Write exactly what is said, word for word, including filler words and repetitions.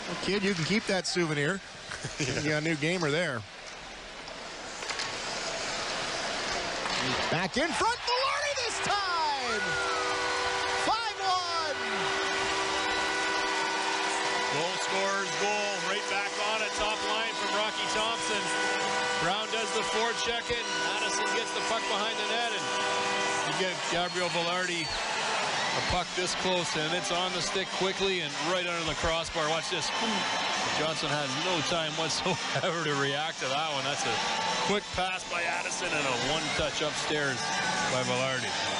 Well, kid, you can keep that souvenir. Yeah. You got a new gamer there. Back in front, Velarde this time! five one! Goal scorer's goal, right back on it, top line from Rocky Thompson. Brown does the forecheck it, Addison gets the puck behind the net, and you get Gabriel Velarde a puck this close, and it's on the stick quickly and right under the crossbar. Watch this. Johnson has no time whatsoever to react to that one. That's a quick pass by Addison and a one-touch upstairs by Velarde.